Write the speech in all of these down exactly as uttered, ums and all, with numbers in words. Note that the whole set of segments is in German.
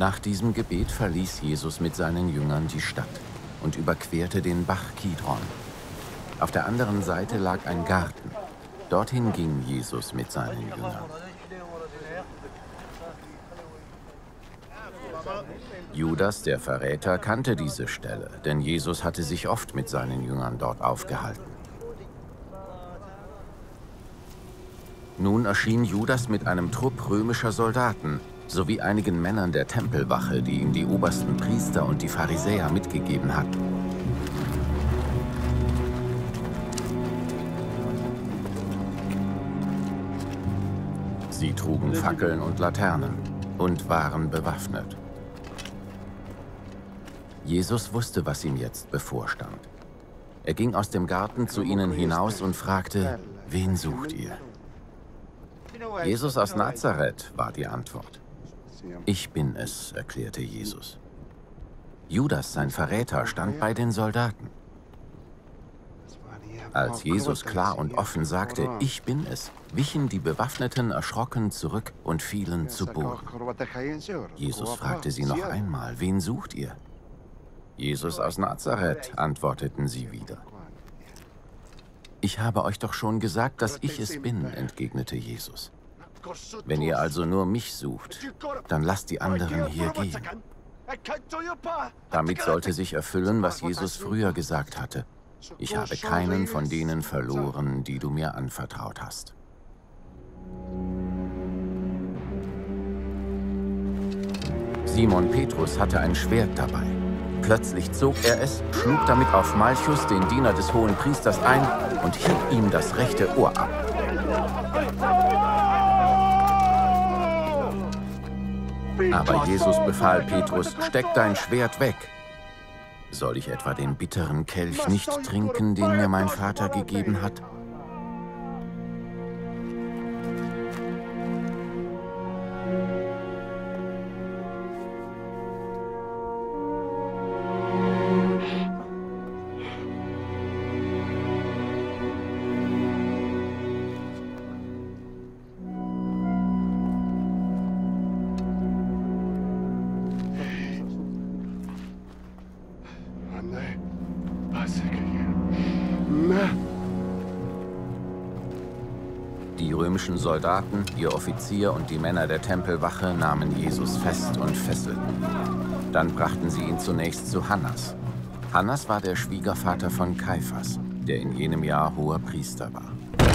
Nach diesem Gebet verließ Jesus mit seinen Jüngern die Stadt und überquerte den Bach Kidron. Auf der anderen Seite lag ein Garten. Dorthin ging Jesus mit seinen Jüngern. Judas, der Verräter, kannte diese Stelle, denn Jesus hatte sich oft mit seinen Jüngern dort aufgehalten. Nun erschien Judas mit einem Trupp römischer Soldaten sowie einigen Männern der Tempelwache, die ihm die obersten Priester und die Pharisäer mitgegeben hatten. Sie trugen Fackeln und Laternen und waren bewaffnet. Jesus wusste, was ihm jetzt bevorstand. Er ging aus dem Garten zu ihnen hinaus und fragte, wen sucht ihr? Jesus aus Nazareth, war die Antwort. Ich bin es, erklärte Jesus. Judas, sein Verräter, stand bei den Soldaten. Als Jesus klar und offen sagte, ich bin es, wichen die Bewaffneten erschrocken zurück und fielen zu Boden. Jesus fragte sie noch einmal, wen sucht ihr? Jesus aus Nazareth, antworteten sie wieder. Ich habe euch doch schon gesagt, dass ich es bin, entgegnete Jesus. Wenn ihr also nur mich sucht, dann lasst die anderen hier gehen. Damit sollte sich erfüllen, was Jesus früher gesagt hatte. Ich habe keinen von denen verloren, die du mir anvertraut hast. Simon Petrus hatte ein Schwert dabei. Plötzlich zog er es, schlug damit auf Malchus, den Diener des Hohenpriesters, ein und hieb ihm das rechte Ohr ab. Aber Jesus befahl Petrus, steck dein Schwert weg. Soll ich etwa den bitteren Kelch nicht trinken, den mir mein Vater gegeben hat? Die römischen Soldaten, ihr Offizier und die Männer der Tempelwache nahmen Jesus fest und fesselten ihn. Dann brachten sie ihn zunächst zu Hannas. Hannas war der Schwiegervater von Kaiphas, der in jenem Jahr hoher Priester war.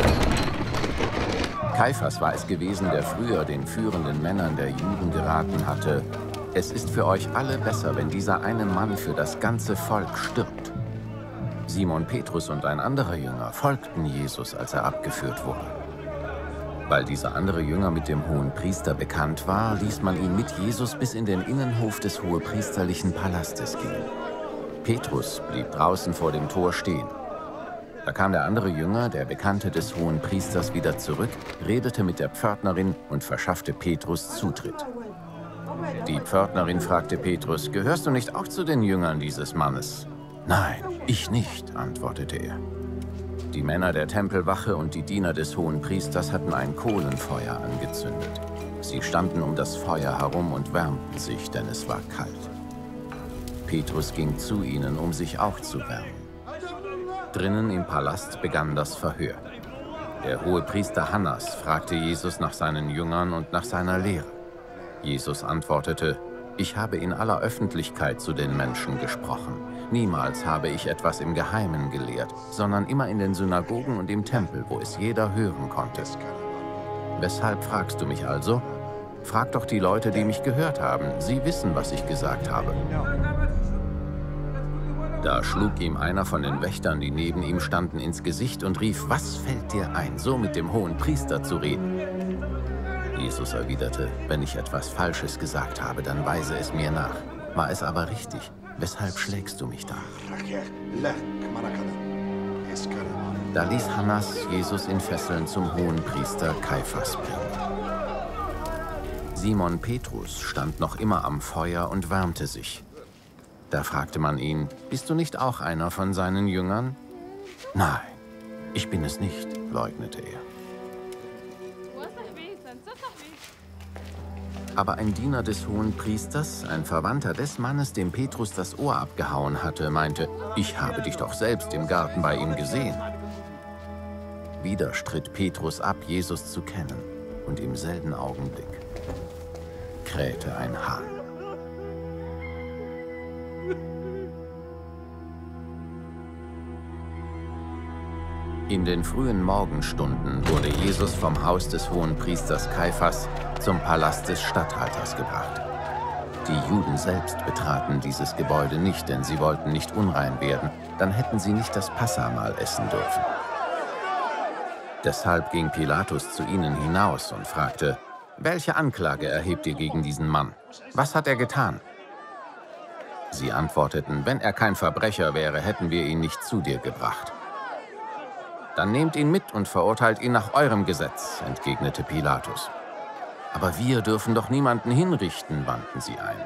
Kaiphas war es gewesen, der früher den führenden Männern der Juden geraten hatte: Es ist für euch alle besser, wenn dieser eine Mann für das ganze Volk stirbt. Simon Petrus und ein anderer Jünger folgten Jesus, als er abgeführt wurde. Weil dieser andere Jünger mit dem Hohenpriester bekannt war, ließ man ihn mit Jesus bis in den Innenhof des hohepriesterlichen Palastes gehen. Petrus blieb draußen vor dem Tor stehen. Da kam der andere Jünger, der Bekannte des Hohenpriesters, wieder zurück, redete mit der Pförtnerin und verschaffte Petrus Zutritt. Die Pförtnerin fragte Petrus, gehörst du nicht auch zu den Jüngern dieses Mannes? Nein, ich nicht, antwortete er. Die Männer der Tempelwache und die Diener des Hohenpriesters hatten ein Kohlenfeuer angezündet. Sie standen um das Feuer herum und wärmten sich, denn es war kalt. Petrus ging zu ihnen, um sich auch zu wärmen. Drinnen im Palast begann das Verhör. Der Hohepriester Hannas fragte Jesus nach seinen Jüngern und nach seiner Lehre. Jesus antwortete, ich habe in aller Öffentlichkeit zu den Menschen gesprochen. Niemals habe ich etwas im Geheimen gelehrt, sondern immer in den Synagogen und im Tempel, wo es jeder hören konnte. Weshalb fragst du mich also? Frag doch die Leute, die mich gehört haben. Sie wissen, was ich gesagt habe. Da schlug ihm einer von den Wächtern, die neben ihm standen, ins Gesicht und rief, was fällt dir ein, so mit dem Hohenpriester zu reden? Jesus erwiderte, wenn ich etwas Falsches gesagt habe, dann weise es mir nach. War es aber richtig? Weshalb schlägst du mich da? Da ließ Hannas Jesus in Fesseln zum Hohenpriester Kaiphas bringen. Simon Petrus stand noch immer am Feuer und wärmte sich. Da fragte man ihn, bist du nicht auch einer von seinen Jüngern? Nein, ich bin es nicht, leugnete er. Aber ein Diener des Hohenpriesters, ein Verwandter des Mannes, dem Petrus das Ohr abgehauen hatte, meinte, ich habe dich doch selbst im Garten bei ihm gesehen. Wieder stritt Petrus ab, Jesus zu kennen, und im selben Augenblick krähte ein Hahn. In den frühen Morgenstunden wurde Jesus vom Haus des Hohenpriesters Kaiphas zum Palast des Statthalters gebracht. Die Juden selbst betraten dieses Gebäude nicht, denn sie wollten nicht unrein werden, dann hätten sie nicht das Passahmahl essen dürfen. Deshalb ging Pilatus zu ihnen hinaus und fragte, welche Anklage erhebt ihr gegen diesen Mann? Was hat er getan? Sie antworteten, wenn er kein Verbrecher wäre, hätten wir ihn nicht zu dir gebracht. Dann nehmt ihn mit und verurteilt ihn nach eurem Gesetz, entgegnete Pilatus. Aber wir dürfen doch niemanden hinrichten, wandten sie ein.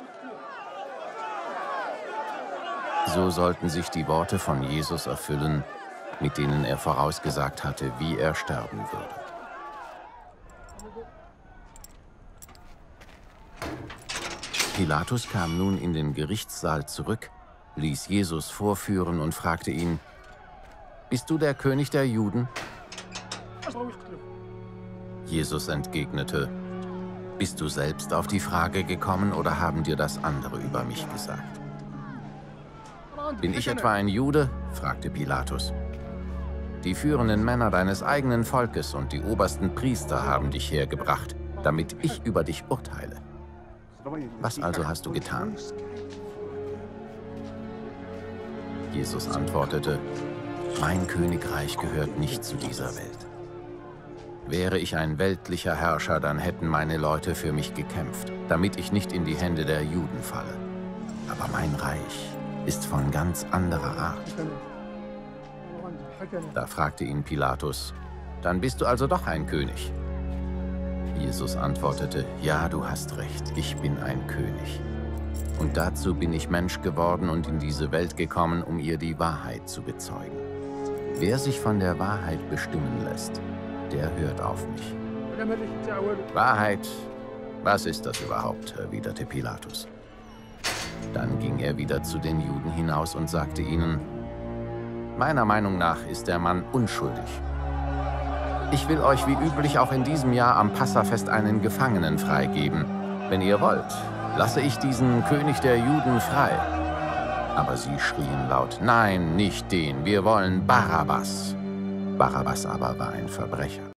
So sollten sich die Worte von Jesus erfüllen, mit denen er vorausgesagt hatte, wie er sterben würde. Pilatus kam nun in den Gerichtssaal zurück, ließ Jesus vorführen und fragte ihn, bist du der König der Juden? Jesus entgegnete, bist du selbst auf die Frage gekommen oder haben dir das andere über mich gesagt? Bin ich etwa ein Jude? Fragte Pilatus. Die führenden Männer deines eigenen Volkes und die obersten Priester haben dich hergebracht, damit ich über dich urteile. Was also hast du getan? Jesus antwortete, mein Königreich gehört nicht zu dieser Welt. Wäre ich ein weltlicher Herrscher, dann hätten meine Leute für mich gekämpft, damit ich nicht in die Hände der Juden falle. Aber mein Reich ist von ganz anderer Art. Da fragte ihn Pilatus, dann bist du also doch ein König. Jesus antwortete, ja, du hast recht, ich bin ein König. Und dazu bin ich Mensch geworden und in diese Welt gekommen, um ihr die Wahrheit zu bezeugen. Wer sich von der Wahrheit bestimmen lässt, der hört auf mich. Wahrheit, was ist das überhaupt? Erwiderte Pilatus. Dann ging er wieder zu den Juden hinaus und sagte ihnen, meiner Meinung nach ist der Mann unschuldig. Ich will euch wie üblich auch in diesem Jahr am Passafest einen Gefangenen freigeben. Wenn ihr wollt, lasse ich diesen König der Juden frei. Aber sie schrien laut, nein, nicht den, wir wollen Barabbas. Barabbas aber war ein Verbrecher.